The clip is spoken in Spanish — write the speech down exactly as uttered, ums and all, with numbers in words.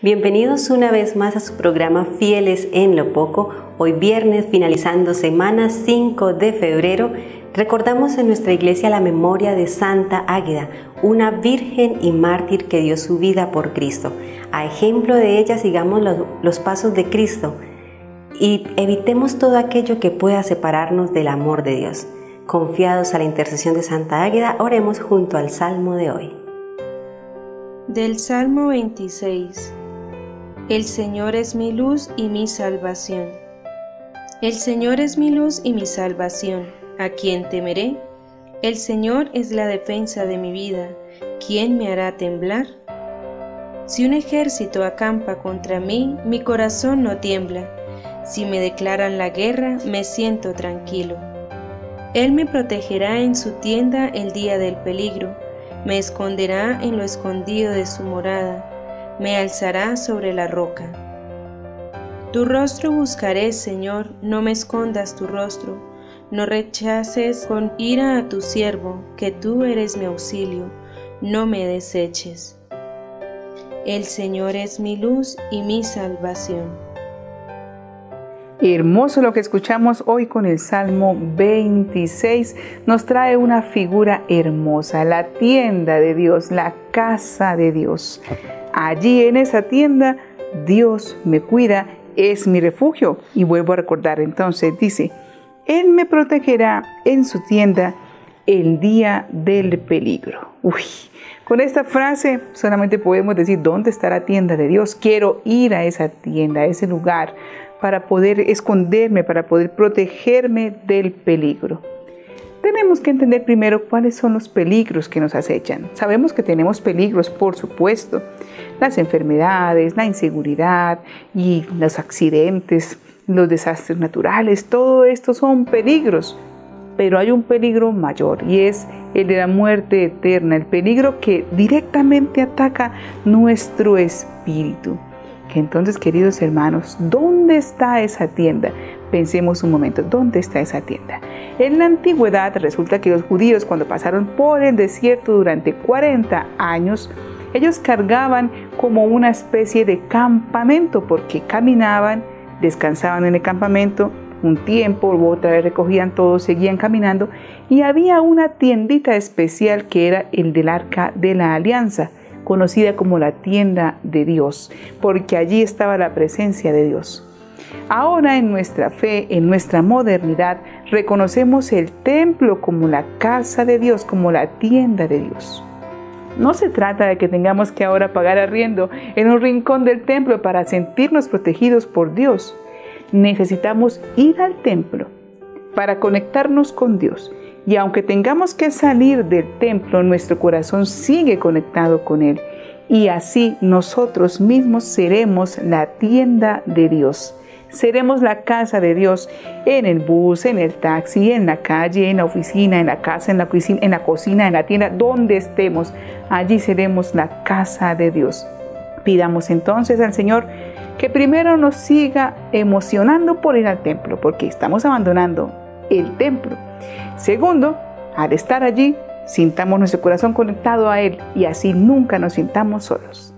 Bienvenidos una vez más a su programa Fieles en lo Poco. Hoy viernes, finalizando semana cinco de febrero, recordamos en nuestra iglesia la memoria de Santa Águeda, una virgen y mártir que dio su vida por Cristo. A ejemplo de ella, sigamos los, los pasos de Cristo y evitemos todo aquello que pueda separarnos del amor de Dios. Confiados a la intercesión de Santa Águeda, oremos junto al Salmo de hoy. Del Salmo veintiséis. El Señor es mi luz y mi salvación. El Señor es mi luz y mi salvación. ¿A quién temeré? El Señor es la defensa de mi vida. ¿Quién me hará temblar? Si un ejército acampa contra mí, mi corazón no tiembla. Si me declaran la guerra, me siento tranquilo. Él me protegerá en su tienda el día del peligro. Me esconderá en lo escondido de su morada. Me alzará sobre la roca. Tu rostro buscaré, Señor, no me escondas tu rostro. No rechaces con ira a tu siervo, que tú eres mi auxilio, no me deseches. El Señor es mi luz y mi salvación. Hermoso lo que escuchamos hoy con el Salmo veintiséis. Nos trae una figura hermosa, la tienda de Dios, la casa de Dios. Allí en esa tienda, Dios me cuida, es mi refugio. Y vuelvo a recordar entonces, dice, Él me protegerá en su tienda el día del peligro. Uy, con esta frase solamente podemos decir, ¿dónde está la tienda de Dios? Quiero ir a esa tienda, a ese lugar, para poder esconderme, para poder protegerme del peligro. Tenemos que entender primero cuáles son los peligros que nos acechan. Sabemos que tenemos peligros, por supuesto. Las enfermedades, la inseguridad y los accidentes, los desastres naturales, todo esto son peligros. Pero hay un peligro mayor y es el de la muerte eterna, el peligro que directamente ataca nuestro espíritu. Entonces, queridos hermanos, ¿dónde está esa tienda? Pensemos un momento, ¿dónde está esa tienda? En la antigüedad resulta que los judíos, cuando pasaron por el desierto durante cuarenta años, ellos cargaban como una especie de campamento, porque caminaban, descansaban en el campamento un tiempo, otra vez recogían todo, seguían caminando, y había una tiendita especial que era el del Arca de la Alianza, conocida como la tienda de Dios, porque allí estaba la presencia de Dios. Ahora en nuestra fe, en nuestra modernidad, reconocemos el templo como la casa de Dios, como la tienda de Dios. No se trata de que tengamos que ahora pagar arriendo en un rincón del templo para sentirnos protegidos por Dios. Necesitamos ir al templo para conectarnos con Dios. Y aunque tengamos que salir del templo, nuestro corazón sigue conectado con Él. Y así nosotros mismos seremos la tienda de Dios. Seremos la casa de Dios en el bus, en el taxi, en la calle, en la oficina, en la casa, en la cocina, en la cocina, en la tienda, donde estemos. Allí seremos la casa de Dios. Pidamos entonces al Señor que primero nos siga emocionando por ir al templo, porque estamos abandonando el templo. Segundo, al estar allí, sintamos nuestro corazón conectado a Él y así nunca nos sintamos solos.